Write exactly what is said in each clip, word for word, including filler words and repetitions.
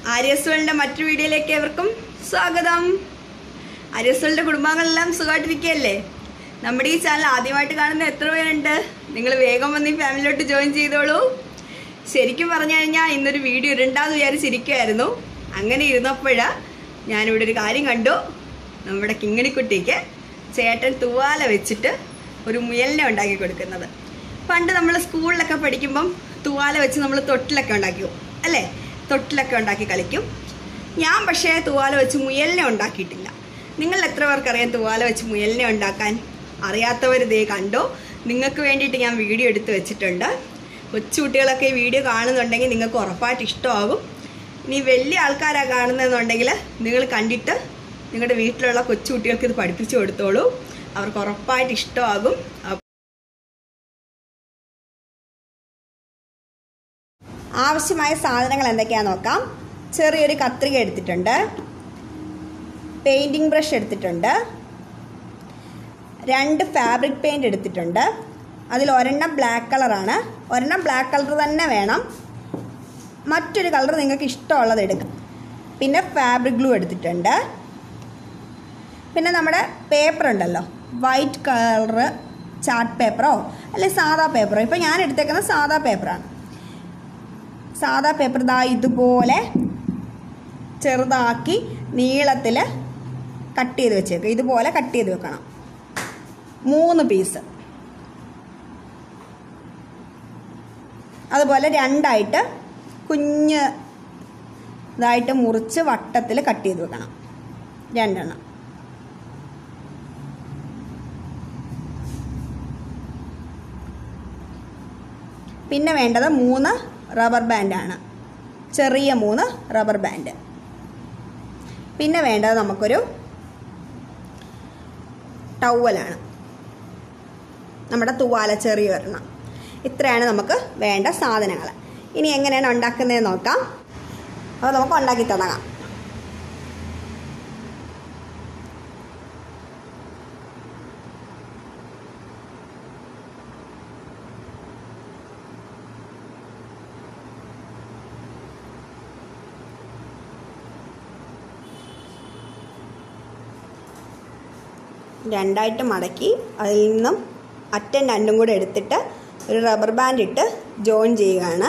ആര്യസ്വലിന്റെ മറ്റൊരു വീഡിയോയിലേക്ക് ഏവർക്കും സ്വാഗതം. ആര്യസ്വലിന്റെ കുടുംബാംഗങ്ങളെല്ലാം സുഖമായിട്ടിരിക്കുകയല്ലേ? നമ്മുടെ ഈ ചാനൽ ആദ്യമായിട്ട് കാണുന്ന എത്ര പേരുണ്ട്? നിങ്ങൾ വേഗം വന്ന് ഈ ഫാമിലിയിലോട്ട് ജോയിൻ ചെയ്തോളൂ. ശരിക്കും പറഞ്ഞു കഴിഞ്ഞാൽ ഇന്നൊരു വീഡിയോ ഇടണ്ടാന്ന് വിചാരിച്ചിരിക്കുമായിരുന്നു. അങ്ങനെ ഇരുന്നപ്പോഴാ ഞാനിവിടെ ഒരു കാര്യം കണ്ടു. നമ്മുടെ കിങ്ങിണിക്കുട്ടിക്ക് ചേട്ടൻ തൂവാല വെച്ചിട്ട് ഒരു മുയലിനെ ഉണ്ടാക്കി കൊടുക്കുന്നത്. പണ്ട് നമ്മൾ സ്കൂളിലൊക്കെ പഠിക്കുമ്പം തൂവാല വെച്ച് നമ്മൾ തൊട്ടിലൊക്കെ ഉണ്ടാക്കും അല്ലേ? തൊട്ടിലൊക്കെ ഉണ്ടാക്കി കളിക്കും. ഞാൻ പക്ഷേ തൂവാല വെച്ച് മുയലിനെ ഉണ്ടാക്കിയിട്ടില്ല. നിങ്ങൾ എത്ര പേർക്കറിയാം തൂവാല വെച്ച് മുയലിനെ ഉണ്ടാക്കാൻ? അറിയാത്തവർ ഇതേ കണ്ടോ, നിങ്ങൾക്ക് വേണ്ടിയിട്ട് ഞാൻ വീഡിയോ എടുത്ത് വെച്ചിട്ടുണ്ട്. കൊച്ചുകുട്ടികളൊക്കെ ഈ വീഡിയോ കാണുന്നുണ്ടെങ്കിൽ നിങ്ങൾക്ക് ഉറപ്പായിട്ട് ഇഷ്ടമാകും. ഇനി വലിയ ആൾക്കാരാണ് കാണുന്നതെന്നുണ്ടെങ്കിൽ നിങ്ങൾ കണ്ടിട്ട് നിങ്ങളുടെ വീട്ടിലുള്ള കൊച്ചുകുട്ടികൾക്ക് ഇത് പഠിപ്പിച്ചു കൊടുത്തോളൂ. അവർക്ക് ഉറപ്പായിട്ട് ഇഷ്ടമാകും. ആവശ്യമായ സാധനങ്ങൾ എന്തൊക്കെയാണെന്ന് നോക്കാം. ചെറിയൊരു കത്രിക എടുത്തിട്ടുണ്ട്, പെയിൻറ്റിങ് ബ്രഷ് എടുത്തിട്ടുണ്ട്, രണ്ട് ഫാബ്രിക് പെയിൻറ് എടുത്തിട്ടുണ്ട്. അതിൽ ഒരെണ്ണം ബ്ലാക്ക് കളറാണ്. ഒരെണ്ണം ബ്ലാക്ക് കളർ തന്നെ വേണം. മറ്റൊരു കളർ നിങ്ങൾക്ക് ഇഷ്ടമുള്ളത് എടുക്കാം. പിന്നെ ഫാബ്രിക് ഗ്ലൂ എടുത്തിട്ടുണ്ട്. പിന്നെ നമ്മുടെ പേപ്പർ ഉണ്ടല്ലോ, വൈറ്റ് കളറ് ചാർട്ട് പേപ്പറോ അല്ലെങ്കിൽ സാധാ പേപ്പറോ. ഇപ്പോൾ ഞാൻ എടുത്തേക്കുന്നത് സാധാ പേപ്പറാണ്. സാധാ പേപ്പർ ദാ ഇതുപോലെ ചെറുതാക്കി നീളത്തിൽ കട്ട് ചെയ്ത് വെച്ചേക്കും. ഇതുപോലെ കട്ട് ചെയ്ത് വെക്കണം. മൂന്ന് പീസ്. അതുപോലെ രണ്ടായിട്ട് കുഞ്ഞ് ഇതായിട്ട് മുറിച്ച് വട്ടത്തിൽ കട്ട് ചെയ്ത് വെക്കണം. രണ്ടെണ്ണം. പിന്നെ വേണ്ടത് മൂന്ന് റബ്ബർ ബാൻഡാണ്. ചെറിയ മൂന്ന് റബ്ബർ ബാൻഡ്. പിന്നെ വേണ്ടത് നമുക്കൊരു ടവലാണ്, നമ്മുടെ തൂവാല ചെറിയ ഒരെണ്ണം. ഇത്രയാണ് നമുക്ക് വേണ്ട സാധനങ്ങൾ. ഇനി എങ്ങനെയാണ് ഉണ്ടാക്കുന്നതെന്ന് നോക്കാം. അപ്പോൾ നമുക്ക് ഉണ്ടാക്കി തുടങ്ങാം. രണ്ടായിട്ട് മടക്കി അതിൽ നിന്നും അറ്റം രണ്ടും കൂടെ എടുത്തിട്ട് ഒരു റബ്ബർ ബാൻഡ് ഇട്ട് ജോയിൻ ചെയ്യുകയാണ്.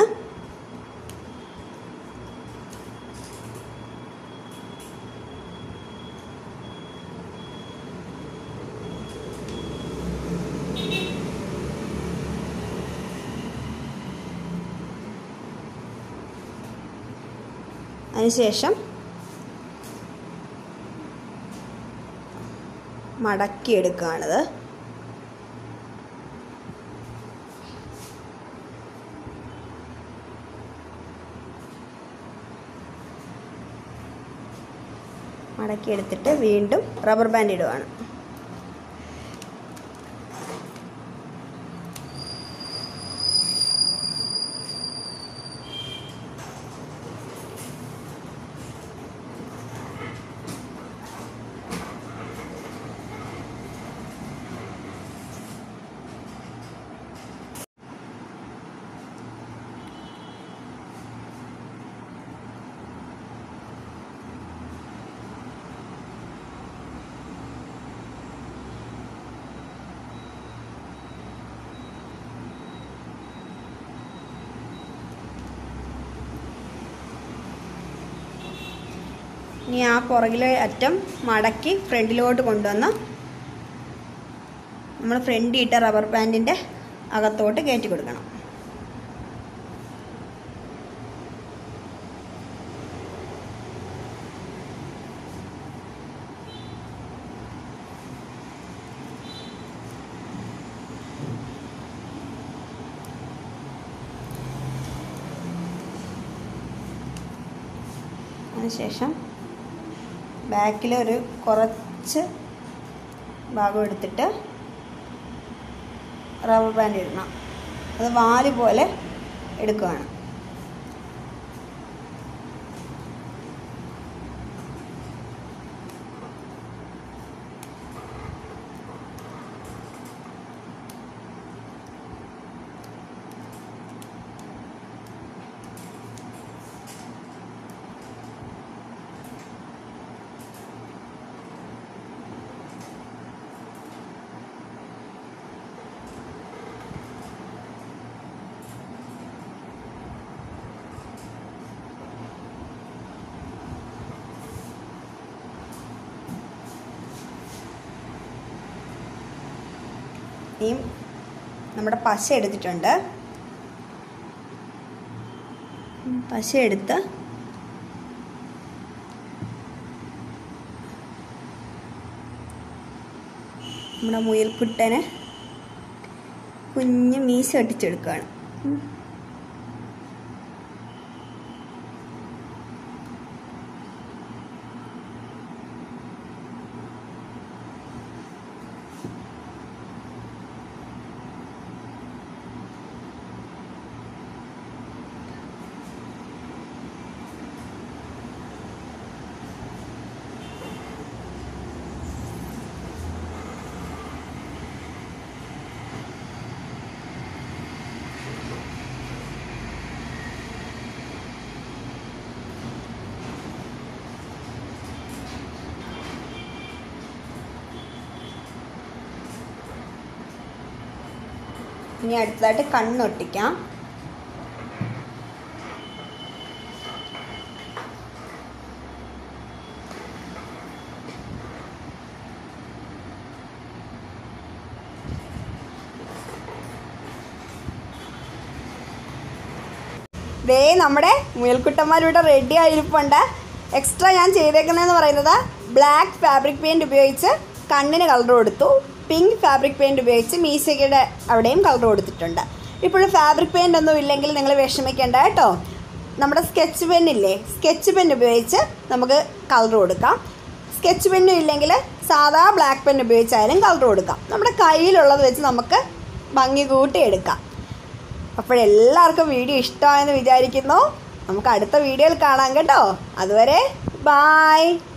അതിനുശേഷം മടക്കിയെടുക്കുകയാണിത്. മടക്കിയെടുത്തിട്ട് വീണ്ടും റബ്ബർ ബാൻഡ് ഇടുകയാണ്. ഇനി ആ പുറകിലെ അറ്റം മടക്കി ഫ്രണ്ടിലോട്ട് കൊണ്ടുവന്ന് നമ്മൾ ഫ്രണ്ടിൽ ഇട്ട റബ്ബർ ബാൻഡിൻ്റെ അകത്തോട്ട് കയറ്റി കൊടുക്കണം. അതിനുശേഷം ബാക്കിൽ ഒരു കുറച്ച് ഭാഗം എടുത്തിട്ട് റബ്ബർ ബാൻഡ് ഇടണം. അത് വാല് പോലെ എടുക്കുകയാണ്. ഈ നമ്മുടെ പശ എടുത്തിട്ടുണ്ട്. പശ എടുത്ത് നമ്മുടെ മുയൽക്കുട്ടനെ കുഞ്ഞ് മീശ ഒട്ടിച്ചെടുക്കുകയാണ്. ഇനി അടുത്തതായിട്ട് കണ്ണൊട്ടിക്കാം. ദേ നമ്മുടെ മുയൽക്കുട്ടന്മാരിവിടെ റെഡി ആയിരിപ്പുണ്ട്. എക്സ്ട്രാ ഞാൻ ചെയ്തേക്കുന്നതെന്ന് പറയുന്നത് ബ്ലാക്ക് ഫാബ്രിക് പെയിൻറ്റ് ഉപയോഗിച്ച് കണ്ണിന് കളർ കൊടുത്തു, പിങ്ക് ഫാബ്രിക് പെയിൻറ്റ് ഉപയോഗിച്ച് മീശയുടെ അവിടെയും കളർ കൊടുത്തിട്ടുണ്ട്. ഇപ്പോഴും ഫാബ്രിക് പെയിൻ്റ് ഒന്നും ഇല്ലെങ്കിൽ നിങ്ങൾ വിഷമിക്കേണ്ട കേട്ടോ. നമ്മുടെ സ്കെച്ച് പെന്നില്ലേ, സ്കെച്ച് പെൻ ഉപയോഗിച്ച് നമുക്ക് കളർ കൊടുക്കാം. സ്കെച്ച് പെന്നും ഇല്ലെങ്കിൽ സാധാ ബ്ലാക്ക് പെൻ ഉപയോഗിച്ചായാലും കളർ കൊടുക്കാം. നമ്മുടെ കയ്യിലുള്ളത് വെച്ച് നമുക്ക് ഭംഗി കൂട്ടിയെടുക്കാം. അപ്പോഴെല്ലാവർക്കും വീഡിയോ ഇഷ്ടമായെന്ന് വിചാരിക്കുന്നു. നമുക്ക് അടുത്ത വീഡിയോയിൽ കാണാം കേട്ടോ. അതുവരെ ബായ്.